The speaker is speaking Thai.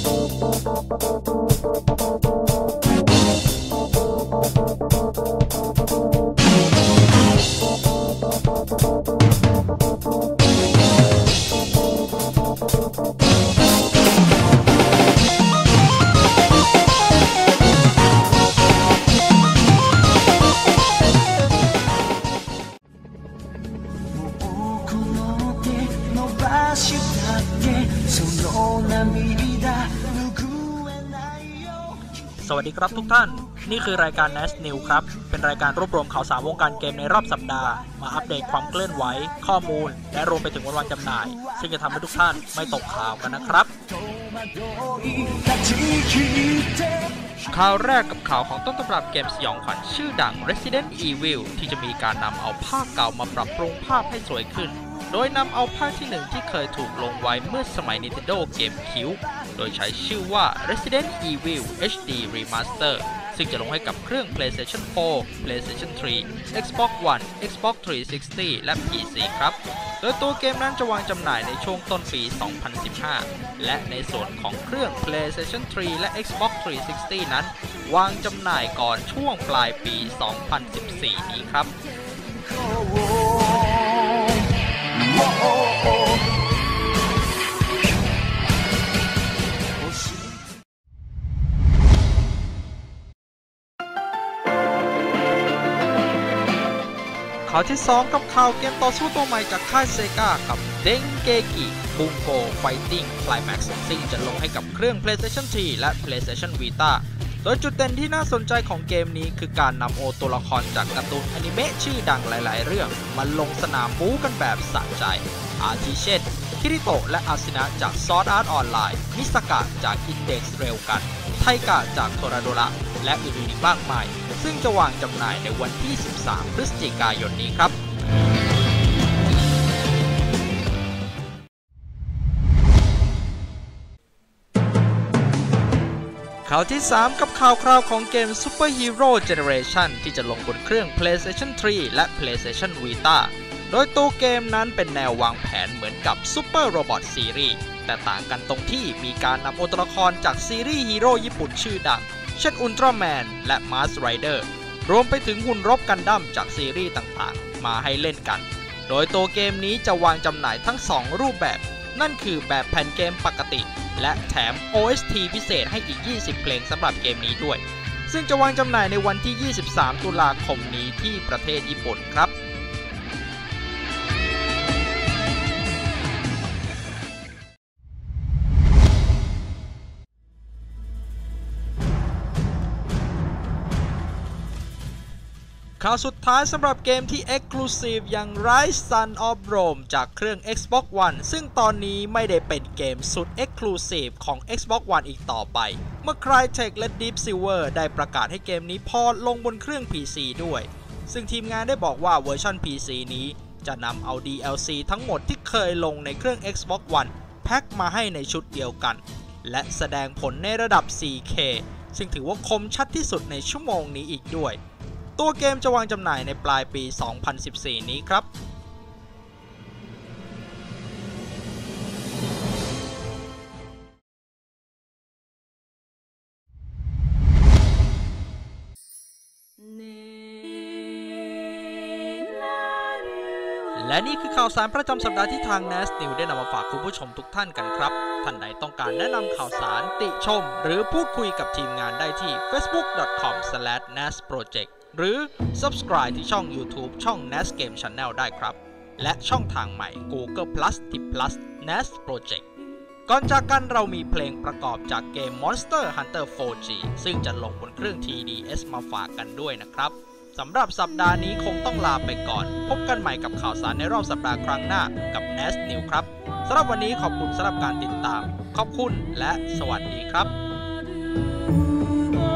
สวัสดีครับทุกท่านนี่คือรายการ NAS News ครับเป็นรายการรวบรวมข่าวสารวงการเกมในรอบสัปดาห์มาอัปเดตความเคลื่อนไหวข้อมูลและรวมไปถึงวันจำหน่ายซึ่งจะทำให้ทุกท่านไม่ตกข่าวกันนะครับข่าวแรกกับข่าวของต้นตำรับเกมสยองขวัญชื่อดัง Resident Evil ที่จะมีการนำเอาภาคเก่ามาปรับปรุงภาพให้สวยขึ้นโดยนำเอาภาคที่1ที่เคยถูกลงไว้เมื่อสมัย Nintendo GameCube โดยใช้ชื่อว่า Resident Evil HD Remaster ซึ่งจะลงให้กับเครื่อง PlayStation 4 PlayStation 3 Xbox One Xbox 360 และ PC ครับโดยตัวเกมนั้นจะวางจำหน่ายในช่วงต้นปี 2015 และในส่วนของเครื่อง PlayStation 3 และ Xbox 360 นั้นวางจำหน่ายก่อนช่วงปลายปี 2014 นี้ครับข่าวที่2กับข่าวเกมต่อสู้ตัวใหม่จากค่ายเซกากับเด้งเกกิบุงโกไฟติ้งไคลแม็กซ์ซึ่งจะลงให้กับเครื่อง PlayStation 3 และ PlayStation Vita โดยจุดเด่นที่น่าสนใจของเกมนี้คือการนำตัวละครจากการ์ตูนอนิเมะชื่อดังหลายๆเรื่องมาลงสนามบู๊กันแบบสะใจอาทิเช่นคิริโตะและอาซินะจาก Sword Art Online มิสกะจาก Index Railgun ไทกะจากโทราโดระและอื่นๆอีกมากมายซึ่งจะวางจำหน่ายในวันที่ 13 พฤศจิกายนนี้ครับข่าวที่3กับข่าวคราวของเกม Super Hero Generation ที่จะลงบนเครื่อง PlayStation 3 และ PlayStation Vita โดยตัวเกมนั้นเป็นแนววางแผนเหมือนกับ Super Robot Series แต่ต่างกันตรงที่มีการนำตัวละครจากซีรีส์ฮีโร่ญี่ปุ่นชื่อดังเช่นอุลตร้าแมนและมาสไรเดอร์รวมไปถึงหุ่นรบกันดั้มจากซีรีส์ต่างๆมาให้เล่นกันโดยตัวเกมนี้จะวางจำหน่ายทั้ง2รูปแบบนั่นคือแบบแผ่นเกมปกติและแถม OST พิเศษให้อีก20เพลงสำหรับเกมนี้ด้วยซึ่งจะวางจำหน่ายในวันที่ 23 ตุลาคมนี้ที่ประเทศญี่ปุ่นครับข่าวสุดท้ายสำหรับเกมที่ Exclusive อย่าง Rise Son of Rome จากเครื่อง Xbox One ซึ่งตอนนี้ไม่ได้เป็นเกมสุด Exclusive ของ Xbox One อีกต่อไปเมื่อ Crytek และ Deep Silver ได้ประกาศให้เกมนี้พอร์ตลงบนเครื่อง PC ด้วยซึ่งทีมงานได้บอกว่าเวอร์ชัน PC นี้จะนำเอา DLC ทั้งหมดที่เคยลงในเครื่อง Xbox One แพ็คมาให้ในชุดเดียวกันและแสดงผลในระดับ 4K ซึ่งถือว่าคมชัดที่สุดในชั่วโมงนี้อีกด้วยตัวเกมจะวางจำหน่ายในปลายปี 2014 นี้ครับและนี่คือข่าวสารประจำสัปดาห์ที่ทาง NAS News ได้นำมาฝากคุณผู้ชมทุกท่านกันครับท่านใดต้องการแนะนำข่าวสารติชมหรือพูดคุยกับทีมงานได้ที่ facebook.com/nasproject หรือ subscribe ที่ช่อง YouTube ช่อง NAS Game Channel ได้ครับและช่องทางใหม่ Google Plus Plus NAS Project ก่อนจากกันเรามีเพลงประกอบจากเกม Monster Hunter 4G ซึ่งจะลงบนเครื่อง TDS มาฝากกันด้วยนะครับสำหรับสัปดาห์นี้คงต้องลาไปก่อนพบกันใหม่กับข่าวสารในรอบสัปดาห์ครั้งหน้ากับ NAS News ครับสำหรับวันนี้ขอบคุณสำหรับการติดตามขอบคุณและสวัสดีครับ